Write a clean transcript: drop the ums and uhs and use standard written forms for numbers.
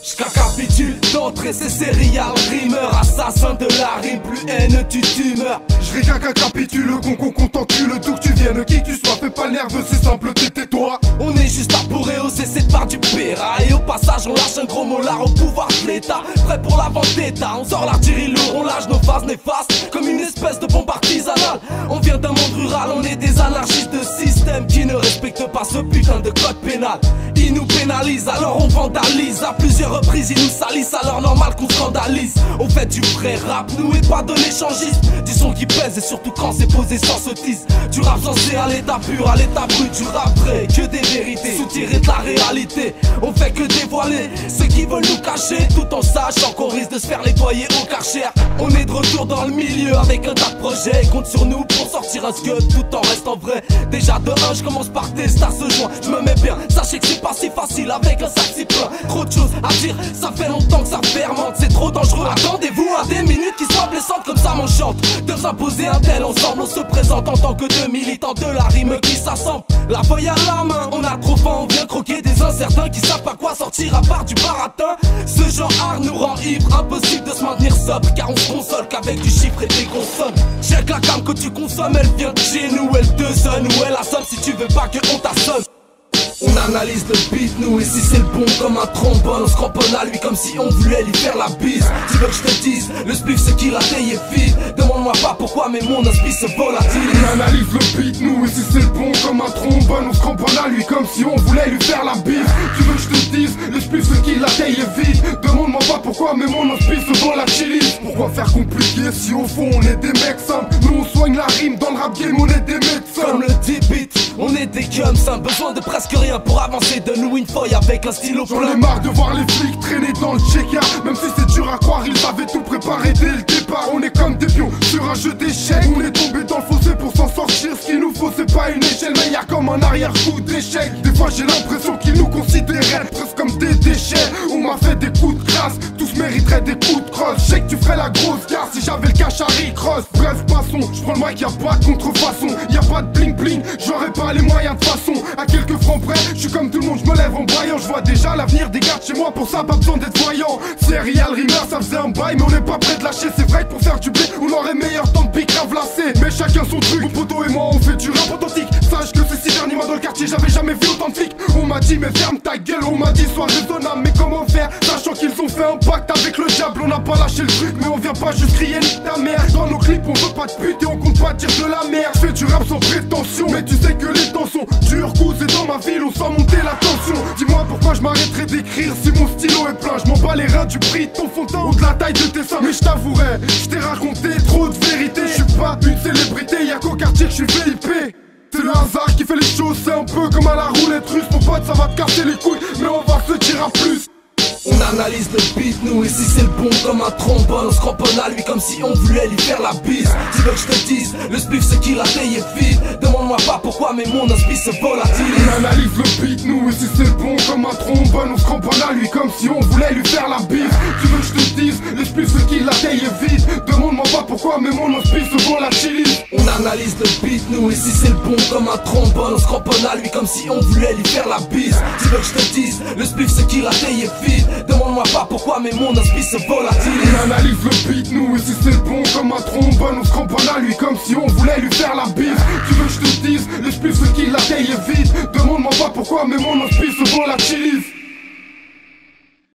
J'capitule d'entrée, c'est serial rimeur, assassin de la rime, plus haine tu meurs. J'récapitule, qu'on t'encule, d'où que tu viennes, qui que tu sois, fais pas le nerveux, c'est simple, tais-toi. On est juste là pour rehausser cette part du péra. Et au passage on lâche un gros molar au pouvoir de l'état. Prêt pour la vendetta, on sort l'artillerie lourde, on lâche nos phases néfastes comme une espèce de bombe artisanale. On vient d'un monde rural, on est des anarchistes de système qui ne respectent pas ce putain de code pénal. Ils nous pénalisent, alors on vandalise. À plusieurs reprises ils nous salissent, alors normal qu'on scandalise. On fait du vrai rap, nous et pas de l'échangisme. Du son qui pèse et surtout quand c'est posé sans sottise. Du rap censé à l'état pur, à l'état brut. Du rap vrai, que des vérités, soutirées de la réalité. On fait que dévoiler ceux qui veulent nous cacher, tout en sachant qu'on risque de se faire nettoyer au Karcher. On est de retour dans le milieu avec un tas de projets. Compte sur nous pour sortir un scud tout en restant vrai. Déjà de 1 je commence par tester à ce joint. Je me mets bien, sachez que c'est pas si facile avec un sac si plein. Trop de choses à dire, ça fait longtemps que ça fermente. C'est trop dangereux, attendez-vous à des minutes qui soient blessantes comme ça m'enchante. De s'imposer un tel ensemble, on se présente en tant que deux militants de la rime qui s'assemblent. La feuille à la main, on a trop faim, on vient croquer des incertains qui savent pas quoi sortir à part du baratin. Ce genre art nous rend ivre, impossible de se maintenir sobre, car on se console qu'avec du chiffre et des consonnes. Check la cam que tu consommes, elle vient de chez nous, elle te sonne ou elle assomme si tu veux pas que on t'assomme. On analyse le beat, nous, et si c'est le bon comme un trombone, on se cramponne à lui comme si on voulait lui faire la bise. Tu veux que je te dise, le spliff ce qu'il a taillé vide. Demande-moi pas pourquoi, mais mon esprit se volatile. On analyse le beat, nous, et si c'est le bon comme un trombone, on se cramponne à lui comme si on voulait lui faire la bise. Tu veux que je te dise, le spliff ce qu'il a taillé vide. Demande-moi pas pourquoi, mais mon esprit se volatilise. Pourquoi faire compliqué si au fond on est des mecs simples? Nous on soigne la rime, dans le rap game on est des médecins. Comme le 10 bits, on est des gums, sans besoin de presque rien pour avancer. De nous une feuille avec un stylo J'en plein. ai marre de voir les flics traîner dans le check-out. Même si c'est dur à croire, ils avaient tout préparé dès le départ. On est comme des pions sur un jeu d'échecs. On est tombé dans le fossé pour s'en sortir. Ce qu'il nous faut c'est pas une échelle, mais y'a comme un arrière-coup d'échec. Des fois j'ai l'impression qu'ils nous considéraient presque comme des déchets. On m'a fait des coups de grâce, tous mériteraient des coups de crosse. Je sais que tu ferais la grosse gare si j'avais le cash à Rick Ross. Bref passons, je prends le mic, y'a pas de contrefaçon. Y'a pas de bling bling, j'aurais pas les moyens de façon. À quelques francs près, je suis comme tout le monde, je me lève en braillant. Je vois déjà l'avenir des gardes chez moi, pour ça pas besoin d'être voyant. Serial rimeur, ça faisait un bail, mais on n'est pas prêt de lâcher. C'est vrai que pour faire du blé, on aurait meilleur temps de pique à vlasser. Mais chacun son truc, mon poteau et moi on fait du rap authentique. Sache que ces 6 derniers mois dans le quartier, j'avais jamais vu autant de flics. On m'a dit mais ferme ta gueule, on m'a dit sois raisonnable. Mais comment faire, sachant qu'ils ont fait un pacte avec le diable. On n'a pas lâché le truc, mais on vient pas juste crier nique ta mère. Dans nos clips on veut pas de pute et on compte pas dire de la merde. Je fais du rap sans prétention, mais tu sais que les temps sont durs. Coups et dans ma ville on sent monter la tension. Dis-moi pourquoi je m'arrêterai d'écrire si mon stylo est plein. Je m'en bats les reins du prix de ton fond de teint ou de la taille de tes seins. Mais je t'avouerai, je t'ai raconté trop de vérité. Je suis pas une célébrité, y'a qu'au quartier que je suis VIP. C'est le hasard qui fait les choses, c'est un peu comme à la roulette russe. Mon pote ça va te casser les couilles, mais on va se tirer à plus. On analyse le beat, nous, et si c'est le bon comme un trombone, on se cramponne à lui comme si on voulait lui faire la bise. Tu veux que je te dise, le spliff ce qu'il a taillé vide. Demande-moi pas pourquoi, mais mon esprit se volatile. On analyse le beat, nous, et si c'est le bon comme un trombone, on se cramponne à lui comme si on voulait lui faire la bise. Tu veux que je te dise, le spliff ce qu'il a taillé vide. Demande-moi pas pourquoi, mais mon esprit se volatilise. On analyse le beat, nous, et si c'est le bon comme un trombone, on se cramponne à lui comme si on voulait lui faire la bise. Tu veux que je te dise, le spliff ce qu'il a taillé vide. Demande-moi pas pourquoi, mais mon esprit se volatile. On analyse le beat, nous, et si c'est le bon comme un trombone, on se cramponne à lui comme si on voulait lui faire la bise. Tu veux que je te dise, le spliff ce qu'il a taillé vide. Demande-moi pas pourquoi, mais mon esprit se volatilise.